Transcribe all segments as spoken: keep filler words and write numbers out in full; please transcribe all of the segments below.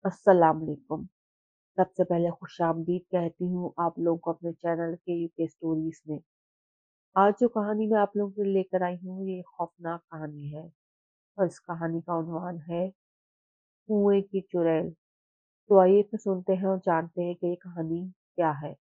अस्सलाम वालेकुम। सबसे पहले खुशामदीद कहती हूँ आप लोगों को अपने चैनल के यूके स्टोरीज में। आज जो कहानी मैं आप लोगों के लिए लेकर आई हूँ ये खौफनाक कहानी है और इस कहानी का उन्वान है कुएं की चुड़ैल। तो आइए फिर सुनते हैं और जानते हैं कि ये कहानी क्या है।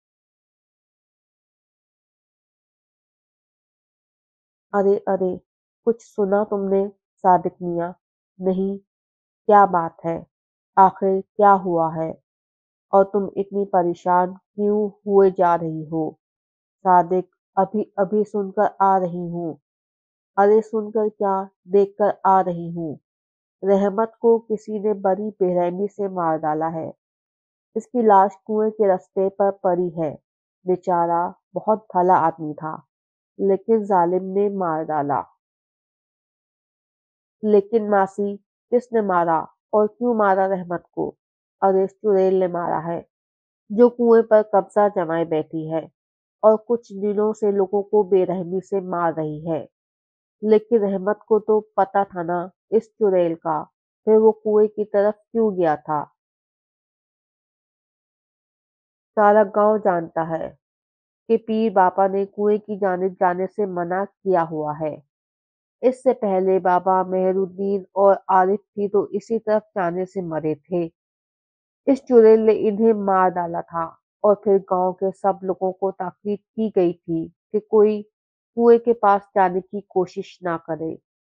अरे अरे, कुछ सुना तुमने सादिक मियाँ? नहीं, क्या बात है? आखिर क्या हुआ है? और तुम इतनी परेशान क्यों हुए जा रही हो? सादिक, अभी अभी सुनकर आ रही हूँ। अरे सुनकर क्या, देखकर आ रही हूँ। रहमत को किसी ने बड़ी बेरहमी से मार डाला है। इसकी लाश कुएं के रास्ते पर पड़ी है। बेचारा बहुत भला आदमी था, लेकिन जालिम ने मार डाला। लेकिन मासी, किसने मारा और क्यों मारा रहमत को? अरे चुड़ैल ने मारा है, जो कुएं पर कब्जा जमाए बैठी है और कुछ दिनों से लोगों को बेरहमी से मार रही है। लेकिन रहमत को तो पता था ना इस चुड़ैल का, फिर वो कुएं की तरफ क्यों गया था? सारा गांव जानता है कि पीर बाबा ने कुएं की जानिब जाने से मना किया हुआ है। इससे पहले बाबा मेहरुद्दीन और आरिफ भी तो इसी तरफ जाने से मरे थे। इस चुड़ैल ने इन्हें मार डाला था और फिर गांव के सब लोगों को ताकीद की गई थी कि कोई कुएं के पास जाने की कोशिश ना करे।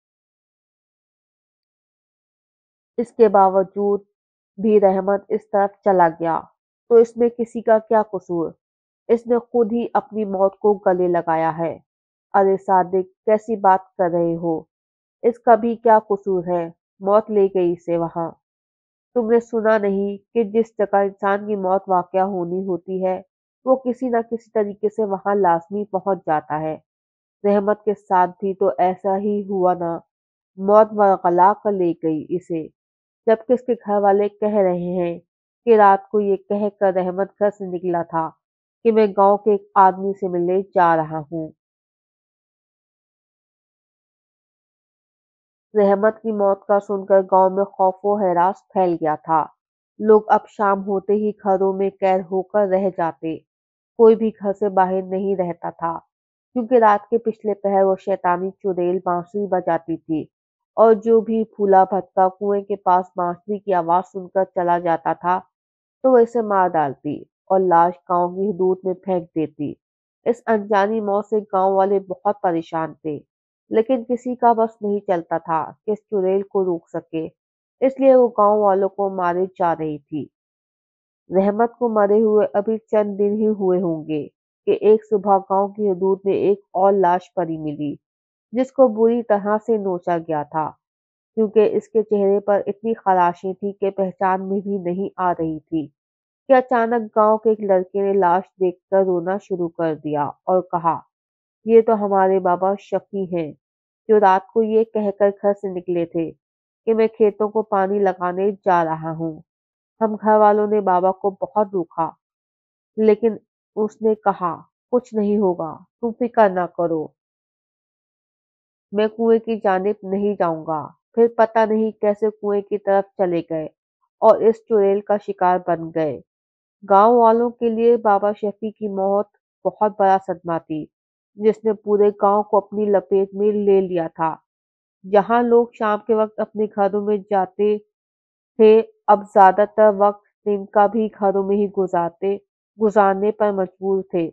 इसके बावजूद भी रहमत इस तरफ चला गया, तो इसमें किसी का क्या कसूर? इसने खुद ही अपनी मौत को गले लगाया है। अरे सादिक, कैसी बात कर रहे हो? इसका भी क्या कसूर है? मौत ले गई इसे वहां। तुमने सुना नहीं कि जिस जगह इंसान की मौत वाकया होनी होती है, वो किसी न किसी तरीके से वहां लाजमी पहुंच जाता है। रहमत के साथ भी तो ऐसा ही हुआ ना। मौत वरगला कर ले गई इसे, जबकि उसके घर वाले कह रहे हैं कि रात को ये कहकर रहमत घर से निकला था कि मैं गांव के एक आदमी से मिलने जा रहा हूँ। रहमत की मौत का सुनकर गांव में खौफ व हरास फैल गया था। लोग अब शाम होते ही घरों में कैद होकर रह जाते। कोई भी घर से बाहर नहीं रहता था, क्योंकि रात के पिछले पहर वो शैतानी चुड़ैल बांसुरी बजाती थी और जो भी भूला भटका कुएं के पास बांसुरी की आवाज सुनकर चला जाता था, तो वह इसे मार डालती और लाश गांव की हदूद में फेंक देती। इस अनजानी मौत से गांव वाले बहुत परेशान थे, लेकिन किसी का बस नहीं चलता था कि इस चुड़ैल को रोक सके। इसलिए वो गांव वालों को मारे जा रही थी। रहमत को मरे हुए अभी चंद दिन ही हुए होंगे कि एक सुबह गांव की हदूद में एक और लाश पड़ी मिली, जिसको बुरी तरह से नोचा गया था, क्योंकि इसके चेहरे पर इतनी खराशें थी कि पहचान में भी नहीं आ रही थी कि अचानक गांव के एक लड़के ने लाश देखकर रोना शुरू कर दिया और कहा, ये तो हमारे बाबा शफी हैं, जो रात को ये कहकर घर से निकले थे कि मैं खेतों को पानी लगाने जा रहा हूँ। हम घर वालों ने बाबा को बहुत रोका, लेकिन उसने कहा, कुछ नहीं होगा, तुम फिक्र ना करो, मैं कुएं की जानिब नहीं जाऊंगा। फिर पता नहीं कैसे कुएं की तरफ चले गए और इस चुड़ैल का शिकार बन गए। गांव वालों के लिए बाबा शफी की मौत बहुत बड़ा सदमा थी, जिसने पूरे गांव को अपनी लपेट में ले लिया था। जहां लोग शाम के वक्त अपने घरों में जाते थे, अब ज्यादातर वक्त दिन का भी घरों में ही गुजारते गुजारने पर मजबूर थे।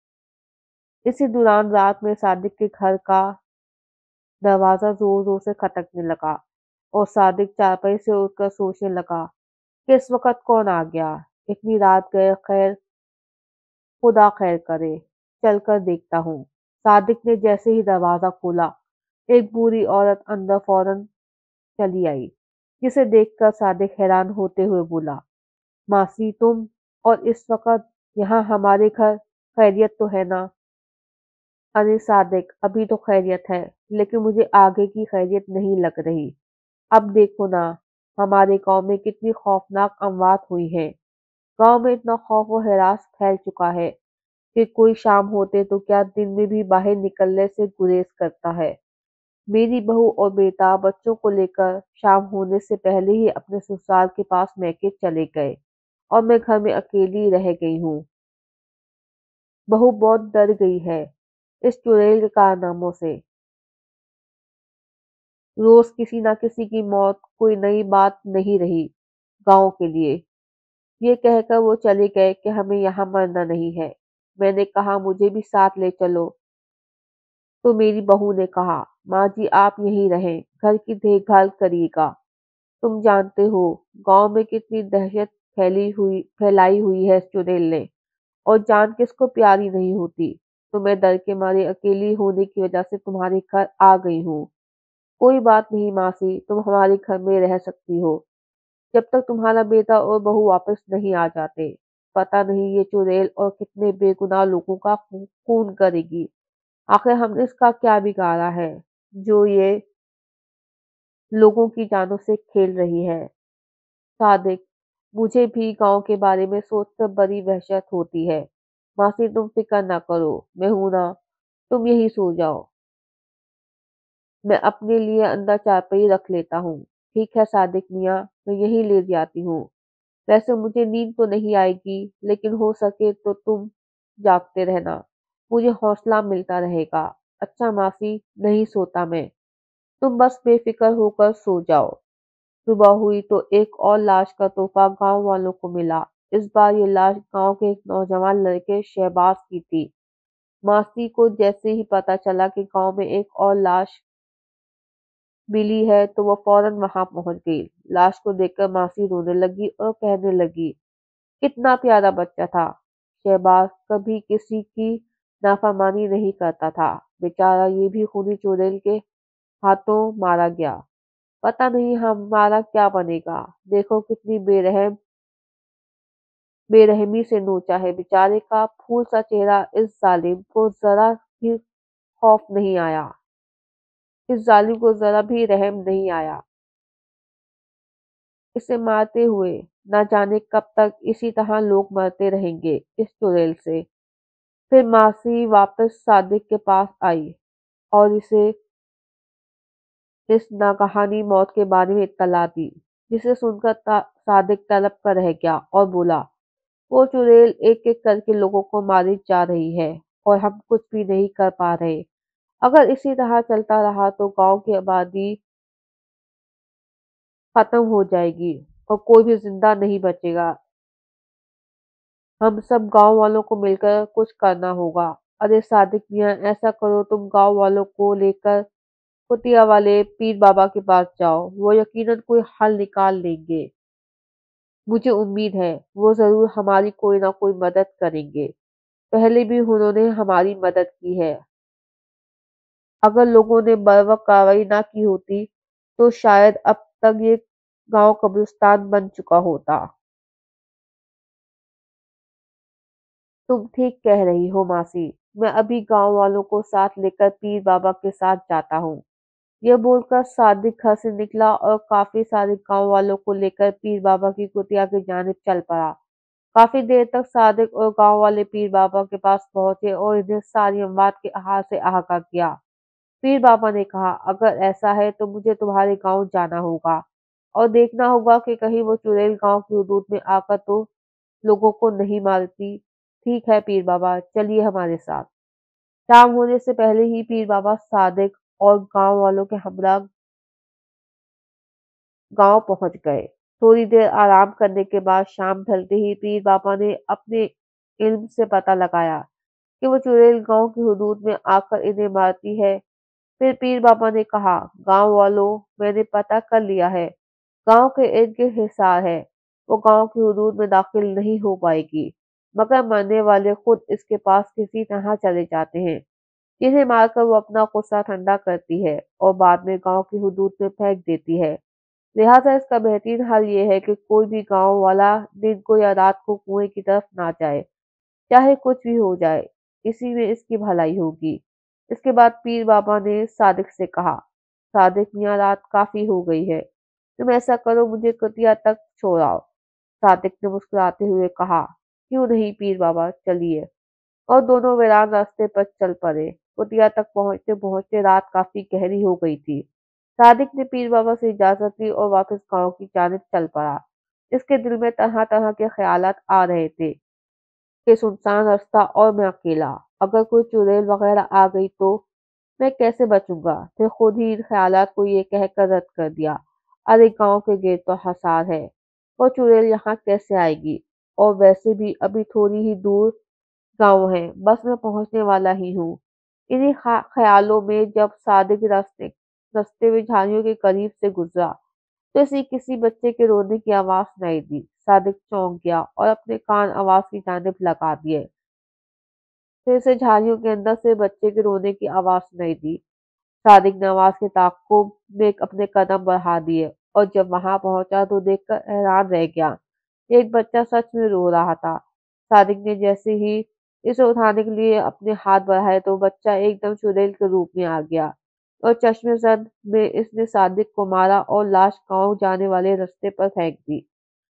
इसी दौरान रात में सादिक के घर का दरवाजा जोर जोर से खटकने लगा और सादिक चारपाई से उठकर सोचने लगा कि इस वक्त कौन आ गया। इतनी रात गए, खैर, खुदा खैर करे, चलकर देखता हूँ। सादिक ने जैसे ही दरवाजा खोला, एक बूढ़ी औरत अंदर फौरन चली आई, जिसे देखकर सादिक हैरान होते हुए बोला, मासी तुम, और इस वक्त यहाँ हमारे घर, खैरियत तो है ना? अरे सादिक, अभी तो खैरियत है, लेकिन मुझे आगे की खैरियत नहीं लग रही। अब देखो ना, हमारे गांव में कितनी खौफनाक अमवात हुई हैं। गांव में इतना खौफ व हरास फैल चुका है कि कोई शाम होते तो क्या दिन में भी बाहर निकलने से गुरेज करता है। मेरी बहू और बेटा बच्चों को लेकर शाम होने से पहले ही अपने ससुराल के पास मैके चले गए और मैं घर में अकेली रह गई हूँ। बहू बहुत डर गई है इस चुड़ैल के कारनामों से। रोज किसी न किसी की मौत कोई नई बात नहीं रही गांव के लिए। ये कहकर वो चले गए कि हमें यहाँ मरना नहीं है। मैंने कहा मुझे भी साथ ले चलो, तो मेरी बहू ने कहा माँ जी आप यहीं रहें, घर की देखभाल करिएगा। तुम जानते हो गांव में कितनी दहशत फैली हुई फैलाई हुई है इस चुड़ैल ने, और जान किसको प्यारी नहीं होती। तो मैं डर के मारे अकेली होने की वजह से तुम्हारे घर आ गई हूँ। कोई बात नहीं मासी, तुम हमारे घर में रह सकती हो जब तक तुम्हारा बेटा और बहू वापस नहीं आ जाते। पता नहीं ये चुड़ैल और कितने बेगुनाह लोगों का खू- खून करेगी। आखिर हमने इसका क्या बिगाड़ा है जो ये लोगों की जानों से खेल रही है। सादिक, मुझे भी गांव के बारे में सोचकर बड़ी वहशत होती है। मासी तुम फिक्र ना करो, मैं हूं ना, तुम यहीं सो जाओ। मैं अपने लिए अंदर चारपाई रख लेता हूँ। ठीक है सादिक मियाँ, मैं यहीं ले जाती हूँ। वैसे मुझे नींद तो नहीं आएगी, लेकिन हो सके तो तुम जागते रहना, मुझे हौसला मिलता रहेगा। अच्छा मासी, नहीं सोता मैं, तुम बस बेफिक्र होकर सो जाओ। सुबह हुई तो एक और लाश का तोहफा गांव वालों को मिला। इस बार ये लाश गांव के एक नौजवान लड़के शहबाज की थी। मासी को जैसे ही पता चला कि गांव में एक और लाश मिली है तो वो फौरन वहां पहुंच गई। लाश को देखकर मासी रोने लगी और कहने लगी कितना प्यारा बच्चा था। शहबाज कभी किसी की नाफरमानी नहीं करता था, बेचारा ये भी खूनी चुड़ैल के हाथों मारा गया। पता नहीं हमारा क्या बनेगा। देखो कितनी बेरहम बेरहमी से नोचा है बेचारे का फूल सा चेहरा। इस जालिम को जरा भी खौफ नहीं आया, इस जालिम को जरा भी रहम नहीं आया इसे मारते हुए। न जाने कब तक इसी तरह लोग मरते रहेंगे इस चुड़ैल से। फिर मासी वापस सादिक के पास आई और इसे इस नागहानी मौत के बारे में इत्तला दी, जिसे सुनकर ता- सादिक तड़प कर रह गया और बोला वो चुड़ैल एक एक करके लोगों को मारी जा रही है और हम कुछ भी नहीं कर पा रहे। अगर इसी तरह चलता रहा तो गांव की आबादी खत्म हो जाएगी और कोई भी जिंदा नहीं बचेगा। हम सब गांव वालों को मिलकर कुछ करना होगा। अरे सादिक मियां, ऐसा करो तुम गांव वालों को लेकर कुतिया वाले पीर बाबा के पास जाओ, वो यकीनन कोई हल निकाल लेंगे। मुझे उम्मीद है वो जरूर हमारी कोई ना कोई मदद करेंगे। पहले भी उन्होंने हमारी मदद की है। अगर लोगों ने बर्वक कार्रवाई ना की होती तो शायद अब तक ये गांव कब्रिस्तान बन चुका होता। तुम ठीक कह रही हो मासी, मैं अभी गांव वालों को साथ लेकर पीर बाबा के साथ जाता हूँ। यह बोलकर सादिक घर से निकला और काफी सारे गांव वालों को लेकर पीर बाबा की कुटिया की जानिब चल पड़ा। काफी देर तक सादिक और गांव वाले पीर बाबा के पास पहुंचे और इन्हें सारी अमवात के हाल से आगाह किया। पीर बाबा ने कहा अगर ऐसा है तो मुझे तुम्हारे गांव जाना होगा और देखना होगा कि कहीं वो चुड़ैल गांव की हदूद में आकर तो लोगों को नहीं मारती। ठीक है पीर बाबा, चलिए हमारे साथ। शाम होने से पहले ही पीर बाबा सादिक और गांव वालों के हमरा गांव पहुंच गए। थोड़ी देर आराम करने के बाद शाम ढलते ही पीर बाबा ने अपने इल्म से पता लगाया कि वो चुड़ैल गांव की हदूद में आकर इन्हें मारती है। फिर पीर बाबा ने कहा गांव वालों, मैंने पता कर लिया है, गांव के इर्द गिर्द हिसार है, वो गांव की हदूद में दाखिल नहीं हो पाएगी, मगर मरने वाले खुद इसके पास किसी तरह चले जाते हैं, जिन्हें मारकर वो अपना गुस्सा ठंडा करती है और बाद में गांव की हदूद में फेंक देती है। लिहाजा इसका बेहतरीन हल ये है कि कोई भी गांव वाला दिन को या रात को कुएं की तरफ ना जाए, चाहे कुछ भी हो जाए, इसी में इसकी भलाई होगी। इसके बाद पीर बाबा ने सादिक से कहा सादिक मियाँ, रात काफी हो गई है, तुम ऐसा करो मुझे कुटिया तक छोड़ाओ। सादिक ने मुस्कुराते हुए कहा क्यों नहीं पीर बाबा, चलिए। और दोनों वीरान रास्ते पर चल पड़े। कुटिया तक पहुंचते पहुंचते रात काफी गहरी हो गई थी। सादिक ने पीर बाबा से इजाजत ली और वापस गांव की जानिब चल पड़ा। इसके दिल में तरह तरह के ख्यालात आ रहे थे कि सुनसान रास्ता और मैं अकेला, अगर कोई चुड़ैल वगैरह आ गई तो मैं कैसे बचूंगा। फिर खुद ही इन ख्यालात को ये कहकर रद्द कर दिया, अरे गांव के गेट तो हसार है, वो चुड़ैल यहाँ कैसे आएगी, और वैसे भी अभी थोड़ी ही दूर गाँव है, बस मैं पहुंचने वाला ही हूँ। इन्हीं खा- ख्यालों में जब सादिक रास्ते रास्ते में झाड़ियों के करीब से गुजरा तो इसे किसी बच्चे के रोने की आवाज सुनाई दी। सादिक चौंक गया और अपने कान आवाज की जानिब लगा दिए। फिर से झाड़ियों के अंदर से बच्चे के रोने की आवाज सुनाई दी। सादिक ने आवाज के ताक़ुब में अपने कदम बढ़ा दिए और जब वहां पहुंचा तो देखकर हैरान रह गया। एक बच्चा सच में रो रहा था। सादिक ने जैसे ही इसे उठाने के लिए अपने हाथ बढ़ाए तो बच्चा एकदम चुड़ैल के रूप में आ गया और चश्मे जद में इसने सादिक को मारा और लाश गांव जाने वाले रास्ते पर फेंक दी।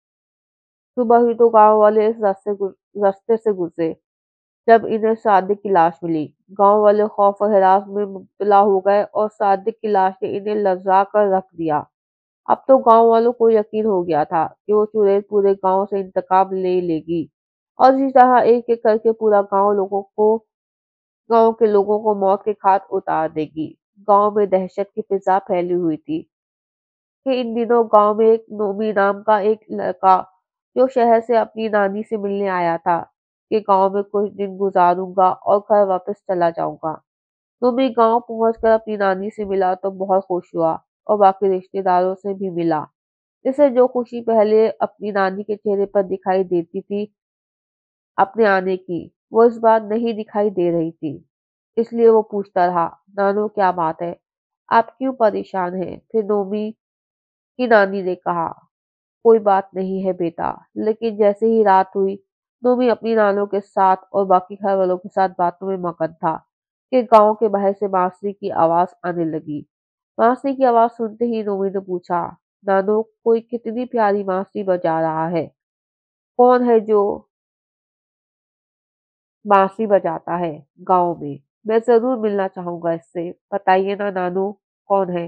सुबह ही तो गांव वाले इस रास्ते गुज- रास्ते से गुजरे जब इन्हें सादिक की लाश मिली। गांव वाले खौफ और हिरास में मुब्तला हो गए और सादिक की लाश ने इन्हें लजा कर रख दिया। अब तो गांव वालों को यकीन हो गया था कि वो चुड़ैल पूरे गांव से इंतकाम ले लेगी और इसी तरह एक एक करके पूरा गांव लोगों को गांव के लोगों को मौत के घाट उतार देगी। गांव में दहशत की फिजा फैली हुई थी कि इन दिनों गांव में एक नोमी नाम का एक लड़का जो शहर से अपनी नानी से मिलने आया था कि गांव में कुछ दिन गुजारूंगा और घर वापस चला जाऊंगा। नोमी गांव पहुंचकर अपनी नानी से मिला तो बहुत खुश हुआ और बाकी रिश्तेदारों से भी मिला। इसे जो खुशी पहले अपनी नानी के चेहरे पर दिखाई देती थी अपने आने की, वो इस बार नहीं दिखाई दे रही थी। इसलिए वो पूछता रहा, नानो क्या बात है, आप क्यों परेशान हैं। फिर नोमी की नानी ने कहा, कोई बात नहीं है बेटा। लेकिन जैसे ही रात हुई नोमी अपनी नानों के साथ और बाकी घर वालों के साथ बातों में मगन था कि गांव के बाहर से बांसुरी की आवाज आने लगी। बांसुरी की आवाज सुनते ही नोमी ने पूछा, नानो कोई कितनी प्यारी बांसुरी बजा रहा है, कौन है जो बांसुरी बजाता है गांव में, मैं जरूर मिलना चाहूंगा इससे, बताइए ना नानो कौन है।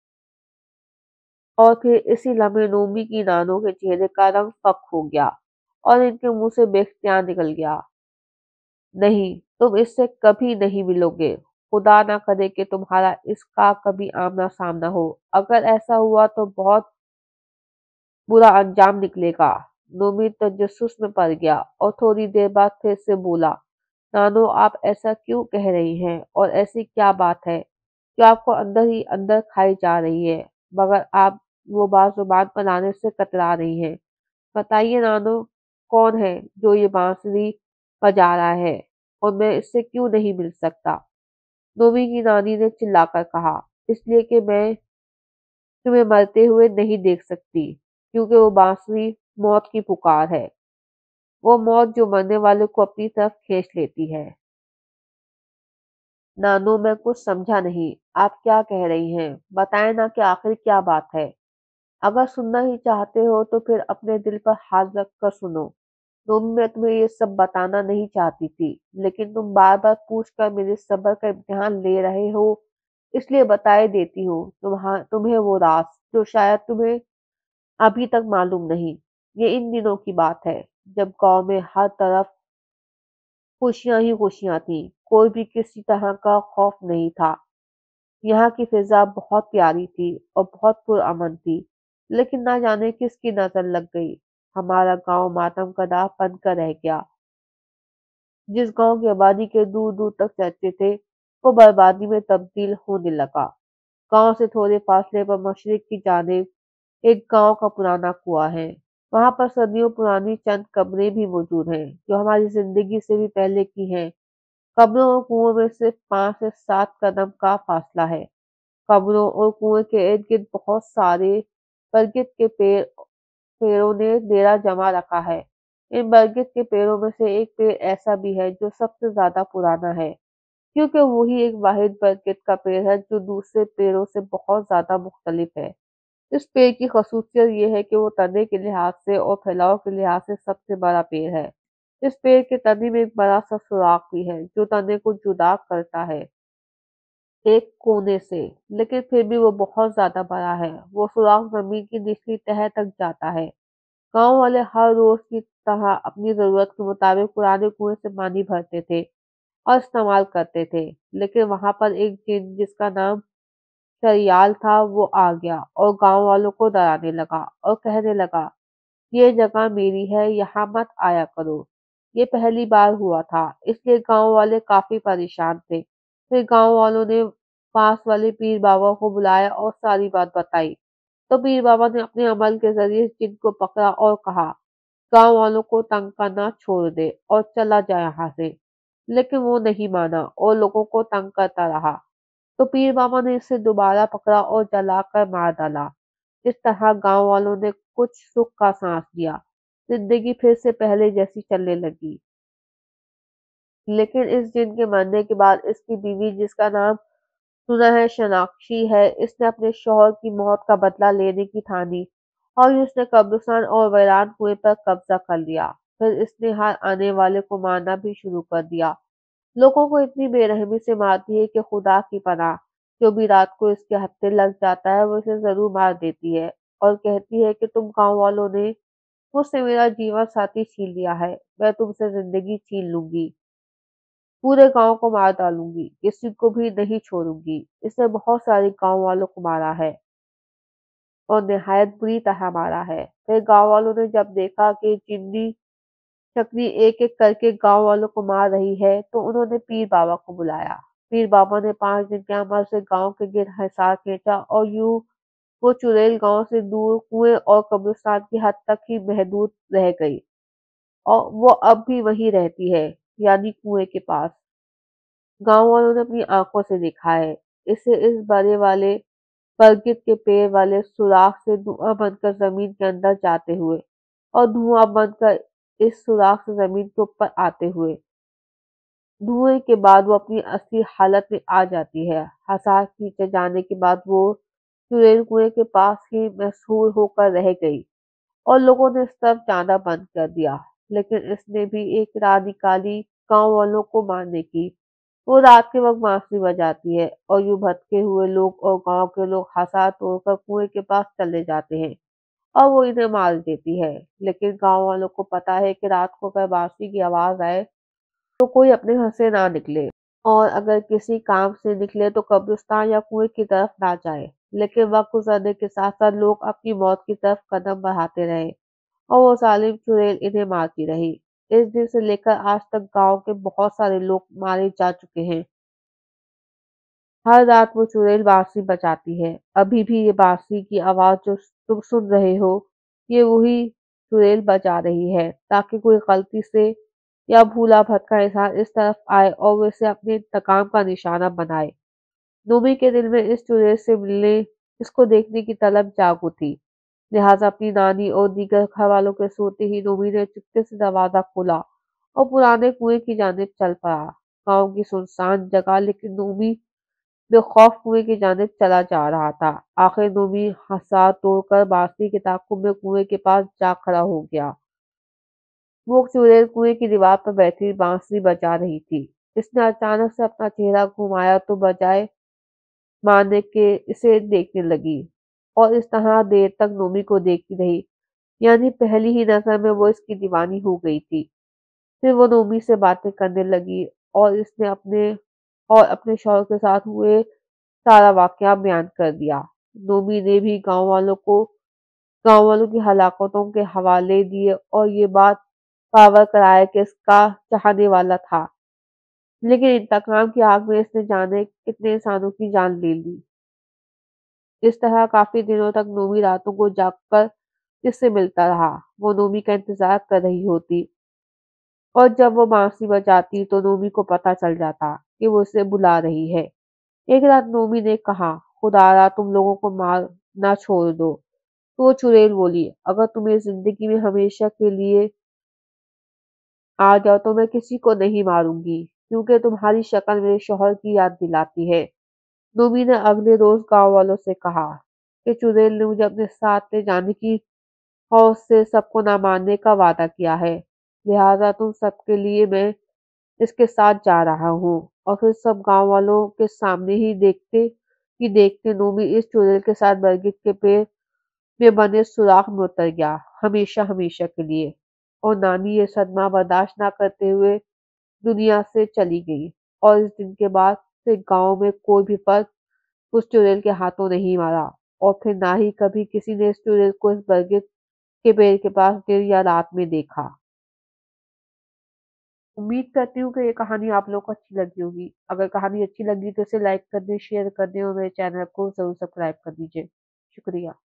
और फिर इसी लम्हे नोमी की नानों के चेहरे का रंग फक हो गया और इनके मुंह से बेख्तियार निकल गया, नहीं तुम इससे कभी नहीं मिलोगे, खुदा ना करे कि तुम्हारा इसका कभी आमना सामना हो, अगर ऐसा हुआ तो बहुत बुरा अंजाम निकलेगा। नोमी तजस्सुस में पड़ गया और थोड़ी देर बाद फिर से बोला, नानो आप ऐसा क्यों कह रही हैं और ऐसी क्या बात है जो आपको अंदर ही अंदर खाई जा रही है, मगर आप वो बात जुबान पर लाने से कतरा रही हैं। बताइए नानो कौन है जो ये बांसुरी बजा रहा है और मैं इससे क्यों नहीं मिल सकता। नोमी की नानी ने चिल्लाकर कहा, इसलिए कि मैं तुम्हें मरते हुए नहीं देख सकती, क्योंकि वो बांसुरी मौत की पुकार है, वो मौत जो मरने वाले को अपनी तरफ खींच लेती है। नानो मैं कुछ समझा नहीं, आप क्या कह रही हैं, बताएं ना कि आखिर क्या बात है। अगर सुनना ही चाहते हो तो फिर अपने दिल पर हाथ रख कर सुनो। तुम मैं तुम्हें ये सब बताना नहीं चाहती थी, लेकिन तुम बार बार पूछ कर मेरे सब्र का इम्तिहान ले रहे हो, इसलिए बताए देती हूँ तुम्हा तुम्हें वो राज जो शायद तुम्हें अभी तक मालूम नहीं। ये इन दिनों की बात है जब गांव में हर तरफ खुशियां ही खुशियां थी, कोई भी किसी तरह का खौफ नहीं था। यहाँ की फिजा बहुत प्यारी थी और बहुत पुरअमन थी, लेकिन ना जाने किसकी नजर लग गई, हमारा गांव मातम कदा बनकर रह गया। जिस गांव की आबादी के दूर दूर तक चर्चे थे वो बर्बादी में तब्दील होने लगा। गांव से थोड़े फासले पर मशरिक की जानिब एक गांव का पुराना कुआं है। वहां पर सदियों पुरानी चंद कब्रें भी मौजूद हैं जो हमारी जिंदगी से भी पहले की हैं। कब्रों और कुओं में सिर्फ पाँच से सात कदम का फासला है। कब्रों और कुएं के इर्द गिर्द बहुत सारे बरगद के पेड़ पेड़ों ने डेरा जमा रखा है। इन बरगद के पेड़ों में से एक पेड़ ऐसा भी है जो सबसे ज्यादा पुराना है, क्योंकि वही एक वाहिद बरगद का पेड़ है जो दूसरे पेड़ों से बहुत ज्यादा मुख्तलिफ है। इस पेड़ की खसूसियत यह है कि वो तने के लिहाज से और फैलाव के लिहाज से सबसे बड़ा पेड़ है। इस पेड़ के तने में एक बड़ा सा सुराख भी है जो तने को जुदा करता है। ایک کونے سے، لیکن پھر بھی وہ بہت زیادہ بڑا ہے۔ وہ سوراخ زمین کی نچلی تہہ تک جاتا ہے۔ گاؤں والے ہر روز کی طرح اپنی ضرورت کے مطابق پرانے کنویں سے پانی بھرتے تھے اور استعمال کرتے تھے، لیکن وہاں پر ایک جن جس کا نام شریال تھا وہ آ گیا اور گاؤں والوں کو ڈرانے لگا اور کہنے لگا، یہ جگہ میری ہے، یہاں مت آیا کرو۔ یہ پہلی بار ہوا تھا، اس لیے گاؤں والے کافی پریشان تھے۔ پھر گاؤں والوں نے پاس والے پیر بابا کو بلایا اور ساری بات بتائی۔ تو پیر بابا نے اپنے عمل کے ذریعے جن کو پکڑا اور کہا، گاؤں والوں کو تنگ کرنا چھوڑ دے اور چلا جائے یہاں سے، لیکن وہ نہیں مانا اور لوگوں کو تنگ کرتا رہا۔ تو پیر بابا نے اسے دوبارہ پکڑا اور جلا کر مار ڈالا۔ اس طرح گاؤں والوں نے کچھ سکھ کا سانس لیا۔ زندگی پھر سے پہلے جیسی چلنے لگی۔ لیکن اس جن کے مرنے کے بعد اس کی بیوی، جس کا نام سنا ہے شناکشی ہے، اس نے اپنے شوہر کی موت کا بدلہ لینے کی ٹھانی اور اس نے قبرستان اور ویران کنویں پر قبضہ کر لیا۔ پھر اس نے ہر آنے والے کو مارنا بھی شروع کر دیا۔ لوگوں کو اتنی بے رحمی سے مارتی ہے کہ خدا کی پناہ، جو بھی رات کو اس کے ہتھے لگ جاتا ہے وہ اسے ضرور مار دیتی ہے اور کہتی ہے کہ تم گاؤں والوں نے مجھ سے میرا جیون ساتھی چھین لیا ہے، میں تم سے زندگی چھین لوں گی، پورے گاؤں کو مار ڈالوں گی، کسی کو بھی نہیں چھوڑوں گی۔ اس نے بہت سارے گاؤں والوں کو مارا ہے اور نہایت بری طرح مارا ہے۔ پھر گاؤں والوں نے جب دیکھا کہ جنی شکنی ایک ایک کر کے گاؤں والوں کو مار رہی ہے تو انہوں نے پیر بابا کو بلایا۔ پیر بابا نے پانچ دن کے عمل سے گاؤں کے گرد حصار کھینچا اور یوں وہ چڑیل گاؤں سے دور کنویں اور قبرستان کی حد تک ہی محدود رہ گئی، اور وہ اب بھی وہیں رہتی ہے، یعنی کنویں کے پاس۔ گاؤں والوں نے اپنی آنکھوں سے دیکھا ہے اسے اس بڑے والے برگد کے پیڑ والے سوراخ سے دھواں بن کر زمین کے اندر جاتے ہوئے اور دھواں بن کر اس سوراخ سے زمین کے اوپر آتے ہوئے۔ دھوئے کے بعد وہ اپنی اصلی حالت میں آ جاتی ہے۔ حصار کھینچے جانے کے بعد وہ چڑیل کنویں کے پاس ہی محصور ہو کر رہ گئی اور لوگوں نے اس طرف جانا بند کر دیا۔ لیکن اس نے بھی ایک راہ نکالی گاؤں والوں کو مارنے کی۔ وہ رات کے وقت بانسری بجاتی ہے اور یوں بھٹکے ہوئے لوگ اور گاؤں کے لوگ حصار توڑ کر کنویں کے پاس چلے جاتے ہیں اور وہ انہیں مار دیتی ہے۔ لیکن گاؤں والوں کو پتا ہے کہ رات کو اگر بانسری کی آواز آئے تو کوئی اپنے گھر سے نہ نکلے، اور اگر کسی کام سے نکلے تو قبرستان یا کنویں کی طرف نہ جائے۔ لیکن وقت گزرنے کے ساتھ ساتھ لوگ اپنی موت کی طرف قدم بڑھاتے رہے اور وہ ظالم چڑیل انہیں مارتی رہی۔ اس دن سے لے کر آج تک گاؤں کے بہت سارے لوگ مارے جا چکے ہیں۔ ہر رات وہ چڑیل بانسری بجاتی ہے۔ ابھی بھی یہ بانسری کی آواز جو تم سن رہے ہو، یہ وہی چڑیل بجا رہی ہے، تاکہ کوئی غلطی سے یا بھولا بھٹکا انسان اس طرف آئے اور وہ اسے اپنے انتقام کا نشانہ بنائے۔ نومی کے دل میں اس چڑیل سے ملنے، اس کو دیکھنے کی طلب جاگ اٹھی۔ لہٰذا اپنی نانی اور دیگر گھر والوں کے سوتے ہی نومی نے چپکے سے دروازہ کھولا اور پرانے کنویں کی جانب چل پڑا۔ گاؤں کی سنسان جگہ، لیکن نومی بے خوف کنویں کی جانب چلا جا رہا تھا۔ آخر نومی حصار توڑ کر بانسری کے تعاقب میں کنویں کے پاس جا کھڑا ہو گیا۔ وہ چڑیل کنویں کی دیوار پر بیٹھی بانسری بجا رہی تھی۔ اس نے اچانک سے اپنا چہرہ گھمایا تو بجائے مارنے کے اسے دیکھنے لگی اور اس طرح دیر تک نومی کو دیکھتی رہی، یعنی پہلی ہی نظر میں وہ اس کی دیوانی ہو گئی تھی۔ پھر وہ نومی سے باتیں کرنے لگی اور اس نے اپنے اور اپنے شوہر کے ساتھ ہوئے سارا واقعہ بیان کر دیا۔ نومی نے بھی گاؤں والوں کو گاؤں والوں کی ہلاکتوں کے حوالے دیے اور یہ بات باور کرایا کہ اس کا چاہنے والا تھا، لیکن انتقام کی آگ میں اس نے جانے کتنے انسانوں کی جان لے لی۔ اس طرح کافی دنوں تک نومی راتوں کو جاگ کر اس سے ملتا رہا۔ وہ نومی کا انتظار کر رہی ہوتی اور جب وہ بانسری بجاتی تو نومی کو پتہ چل جاتا کہ وہ اسے بلا رہی ہے۔ ایک رات نومی نے کہا، خدایا تم لوگوں کو مار نہ چھوڑ دو۔ تو وہ چڑیل بولی، اگر تمہیں زندگی میں ہمیشہ کے لیے آ جاؤ تو میں کسی کو نہیں ماروں گی، کیونکہ تمہاری شکل میرے شوہر کی یاد دلاتی ہے۔ نومی نے اگلے روز گاؤں والوں سے کہا کہ چڑیل نے مجھے اپنے ساتھ لے جانے کی ہوش سے سب کو نہ مارنے کا وعدہ کیا ہے، لہٰذا تم سب کے لیے میں اس کے ساتھ جا رہا ہوں اور پھر سب گاؤں والوں کے سامنے ہی دیکھتے ہی دیکھتے نومی اس چڑیل کے ساتھ برگد کے پیڑ میں بنے سوراخ میں اتر گیا، ہمیشہ ہمیشہ کے لیے۔ اور نانی یہ صدمہ برداشت نہ کرتے ہوئے دنیا سے چلی گئی، اور اس دن کے بعد سے گاؤں میں کوئی بھی فرد اس چڑیل کے ہاتھوں نہیں مارا، اور پھر نہ ہی کبھی کسی نے اس چڑیل کو اس برگد کے پیڑ کے پاس دیر یا رات میں دیکھا۔ امید کرتی ہوں کہ یہ کہانی آپ لوگوں کو اچھی لگی ہوگی۔ اگر کہانی اچھی لگی تو اسے لائک کر دیں، شیئر کر دیں اور میرے چینل کو ضرور سبسکرائب کر دیجیے۔ شکریہ۔